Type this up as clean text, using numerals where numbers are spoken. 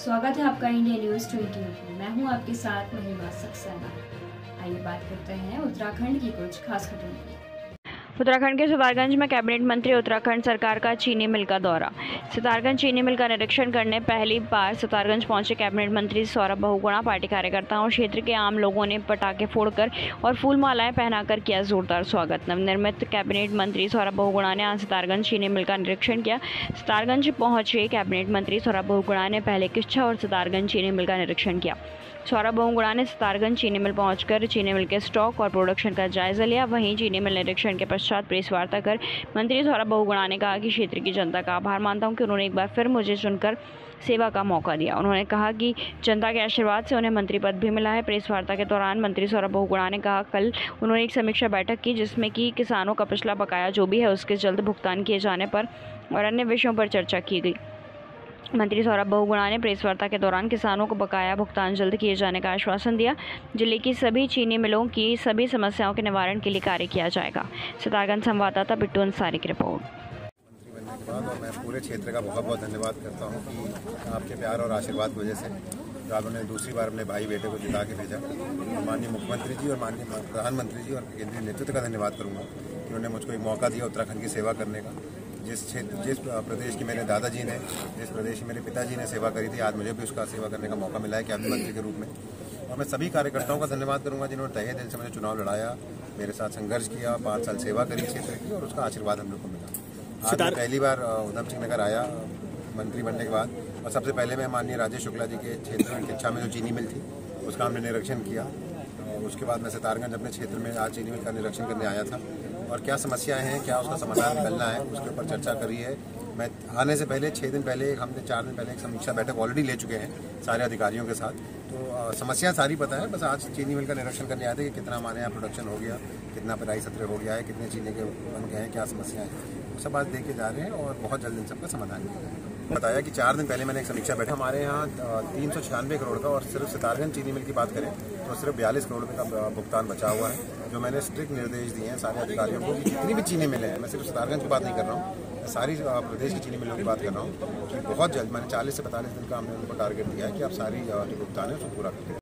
स्वागत है आपका इंडिया न्यूज 20 में। मैं हूं आपके साथ महिमा सक्सेना। आइए बात करते हैं उत्तराखंड की कुछ खास खबरों की। उत्तराखंड के सितारगंज में कैबिनेट मंत्री उत्तराखंड सरकार का चीनी मिल का दौरा। सितारगंज चीनी मिल का निरीक्षण करने पहली बार सितारगंज पहुंचे कैबिनेट मंत्री सौरभ बहुगुणा। पार्टी कार्यकर्ताओं और क्षेत्र के आम लोगों ने पटाखे फोड़कर और फूल मालाएं पहनाकर किया जोरदार स्वागत। नवनिर्मित कैबिनेट मंत्री सौरभ बहुगुणा ने आज सितारगंज चीनी मिल का निरीक्षण किया। सितारगंज पहुंचे कैबिनेट मंत्री सौरभ बहुगुणा ने पहले किच्छा और सितारगंज चीनी मिल का निरीक्षण किया। सौरभ बहुगुणा ने सितारगंज चीनी मिल पहुंचकर चीनी मिल के स्टॉक और प्रोडक्शन का जायजा लिया। वहीं चीनी मिल निरीक्षण के पश्चात प्रेस वार्ता कर मंत्री सौरभ बहुगुणा ने कहा कि क्षेत्र की जनता का आभार मानता हूं कि उन्होंने एक बार फिर मुझे चुनकर सेवा का मौका दिया। उन्होंने कहा कि जनता के आशीर्वाद से उन्हें मंत्री पद भी मिला है। प्रेस वार्ता के दौरान मंत्री सौरभ बहुगुणा ने कहा कल उन्होंने एक समीक्षा बैठक की जिसमें कि किसानों का पिछला बकाया जो भी है उसके जल्द भुगतान किए जाने पर और अन्य विषयों पर चर्चा की गई। मंत्री सौरभ बहुगुणा ने प्रेस वार्ता के दौरान किसानों को बकाया भुगतान जल्द किए जाने का आश्वासन दिया। जिले की सभी चीनी मिलों की सभी समस्याओं के निवारण के लिए कार्य किया जाएगा। सितारगंज संवाददाता बिट्टू अंसारी की रिपोर्ट। मंत्री बनने के बाद और मैं पूरे क्षेत्र का बहुत बहुत धन्यवाद करता हूं कि आपके प्यार और आशीर्वाद की वजह से आपने दूसरी बार अपने भाई बेटे को जिता के भेजा। माननीय मुख्यमंत्री जी और माननीय प्रधानमंत्री जी और केंद्रीय नेतृत्व का धन्यवाद करूँगा कि उन्होंने मुझको एक मौका दिया उत्तराखंड की सेवा करने का। जिस प्रदेश की मेरे दादाजी ने, जिस प्रदेश की मेरे पिताजी ने सेवा करी थी, आज मुझे भी उसका सेवा करने का मौका मिला है कैबिनेट मंत्री के रूप में। और मैं सभी कार्यकर्ताओं का धन्यवाद करूंगा जिन्होंने तहे दिल से मुझे चुनाव लड़ाया, मेरे साथ संघर्ष किया, 5 साल सेवा करी क्षेत्र की और उसका आशीर्वाद हम लोग को मिला। आज मैं पहली बार उधम सिंह नगर आया मंत्री बनने के बाद और सबसे पहले मैं माननीय राजेश शुक्ला जी के क्षेत्र में किच्छा में जो चीनी मिल थी उसका हमने निरीक्षण किया। और उसके बाद मैं सितारगंज अपने क्षेत्र में आज चीनी मिल का निरीक्षण करने आया था और क्या समस्याएं हैं, क्या उसका समाधान निकलना है, उसके ऊपर चर्चा करी है। मैं आने से पहले 6 दिन पहले हमने 4 दिन पहले एक समीक्षा बैठक ऑलरेडी ले चुके हैं सारे अधिकारियों के साथ। तो समस्या सारी पता है, बस आज चीनी मिल का निरीक्षण करने आए थे कि कितना हमारे यहाँ प्रोडक्शन हो गया, कितना पिराई सत्र हो गया है, कितने चीनी के बन गए हैं, क्या समस्याएं हैं, सब आज देख के जा रहे हैं और बहुत जल्द इन सबका समाधान निकलेगा। बताया कि 4 दिन पहले मैंने एक समीक्षा बैठा हमारे यहाँ 396 करोड़ का और सिर्फ सितारगंज चीनी मिल की बात करें तो सिर्फ 42 करोड़ रुपये का भुगतान बचा हुआ है। जो मैंने स्ट्रिक्ट निर्देश दिए हैं सारे अधिकारियों को कि जितनी भी चीनी मिलें हैं, मैं सिर्फ सितारगंज की बात नहीं कर रहा हूँ, सारी प्रदेश की चीनी मिलों की बात कर रहा हूँ कि बहुत जल्द मैंने 40 से 45 दिन का हमने उनको टारगेट दिया है कि आप सारी जो भुगतान है उसको पूरा करें।